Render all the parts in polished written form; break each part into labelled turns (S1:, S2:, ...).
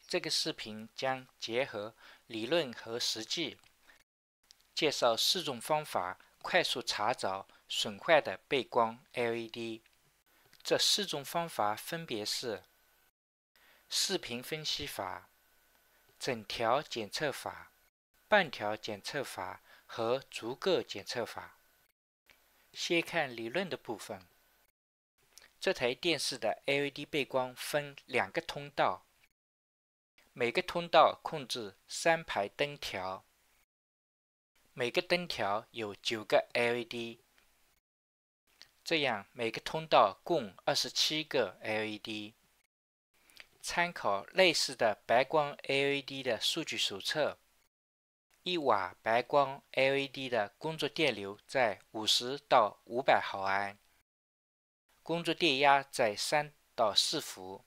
S1: 这个视频将结合理论和实际，介绍4种方法快速查找损坏的背光 LED。这4种方法分别是：视频分析法、整条检测法、半条检测法和逐个检测法。先看理论的部分。这台电视的 LED 背光分2个通道，每个通道控制3排灯条，每个灯条有9个 LED， 这样每个通道共27个 LED。参考类似的白光 LED 的数据手册，1瓦白光 LED 的工作电流在50到500毫安，工作电压在3到4伏。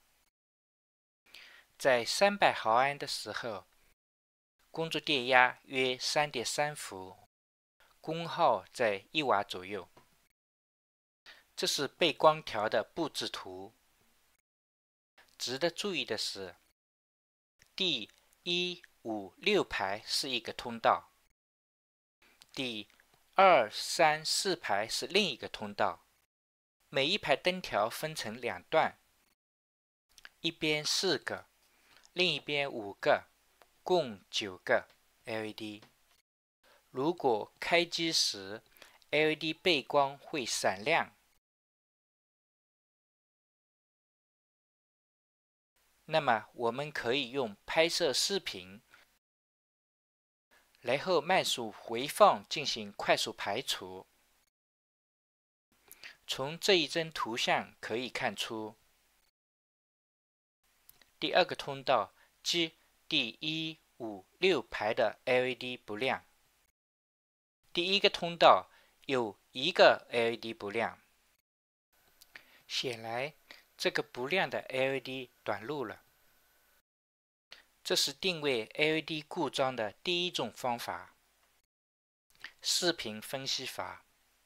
S1: 在300毫安的时候，工作电压约 3.3 伏，功耗在1瓦左右。这是背光条的布置图。值得注意的是，第1、5、6排是一个通道，第2、3、4排是另一个通道。每一排灯条分成2段，一边4个，另一边5个，共9个 LED。如果开机时 LED 背光会闪亮，那么我们可以用拍摄视频，然后慢速回放进行快速排除。从这一帧图像可以看出，第2个通道即第1、5、6排的 LED 不亮，第1个通道有1个 LED 不亮。显然，这个不亮的 LED 短路了。这是定位 LED 故障的第1种方法——视频分析法。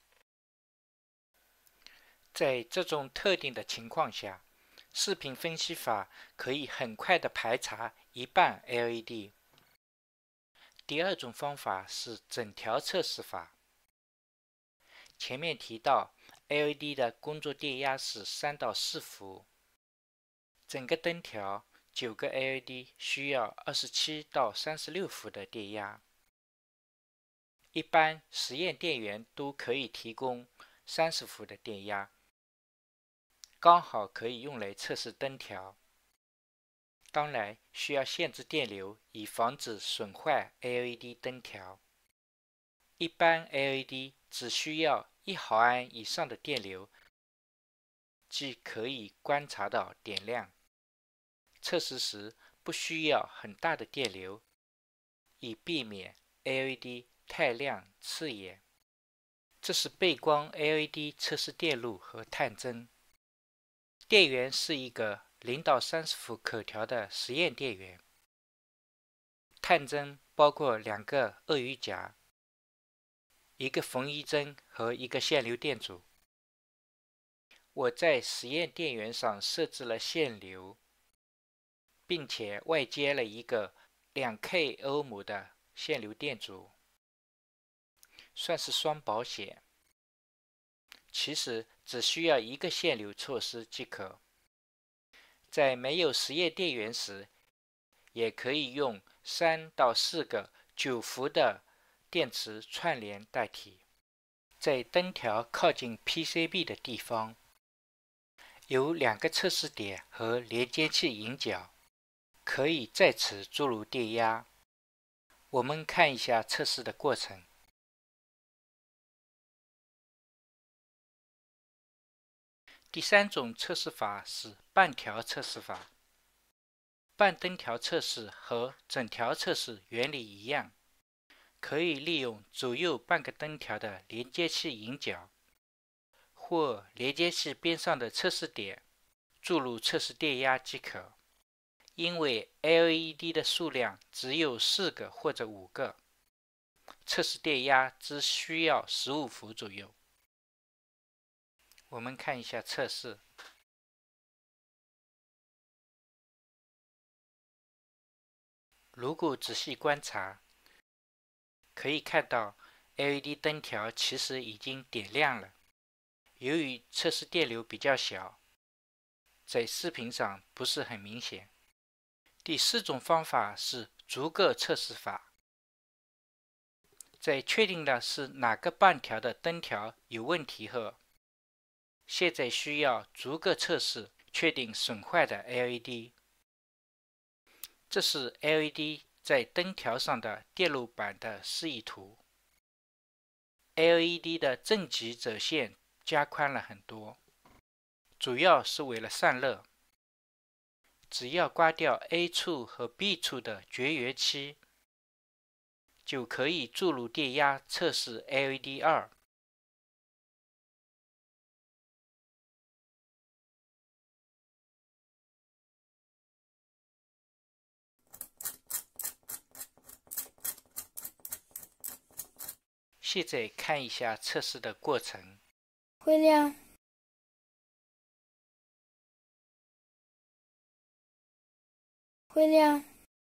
S1: 在这种特定的情况下，视频分析法可以很快地排查一半 LED。第2种方法是整条测试法。前面提到 LED 的工作电压是3到4伏，整个灯条9个 LED 需要27到36伏的电压。一般实验电源都可以提供30伏的电压，刚好可以用来测试灯条。当然需要限制电流，以防止损坏 LED 灯条。一般 LED 只需要1毫安以上的电流，即可以观察到点亮。测试时不需要很大的电流，以避免 LED 太亮刺眼。这是背光 LED 测试电路和探针。电源是一个0到30伏可调的实验电源。探针包括2个鳄鱼夹、1个缝衣针和1个线流电阻。我在实验电源上设置了线流，并且外接了一个2K 欧姆的线流电阻，算是双保险。其实只需要1个线流措施即可。在没有实验电源时，也可以用3到4个9伏的电池串联代替。在灯条靠近 PCB 的地方，有2个测试点和连接器引脚，可以在此注入电压。我们看一下测试的过程。第3种测试法是半条测试法。半灯条测试和整条测试原理一样，可以利用左右半个灯条的连接器引脚，或连接器边上的测试点注入测试电压即可。因为 LED 的数量只有4个或者5个，测试电压只需要15伏左右。我们看一下测试。 如果仔细观察，可以看到 LED 灯条其实已经点亮了。由于测试电流比较小，在视频上不是很明显。第四种方法是逐个测试法。在确定了是哪个半条的灯条有问题后，现在需要逐个测试，确定损坏的 LED。这是 LED 在灯条上的电路板的示意图。LED 的正极折线加宽了很多，主要是为了散热。只要刮掉 A 处和 B 处的绝缘漆，就可以注入电压测试 LED 2。现在看一下测试的过程。
S2: 会亮，会亮，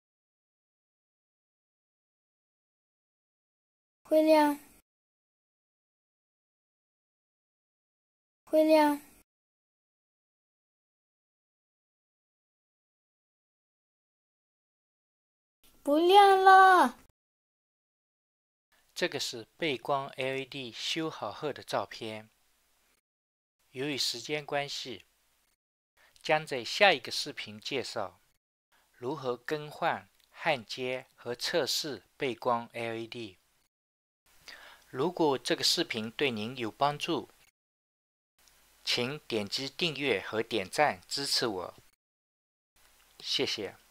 S2: 会亮，会亮，不亮了。
S1: 这个是背光 LED 修好后的照片。由于时间关系，将在下一个视频介绍如何更换、焊接和测试背光 LED。如果这个视频对您有帮助，请点击订阅和点赞支持我，谢谢。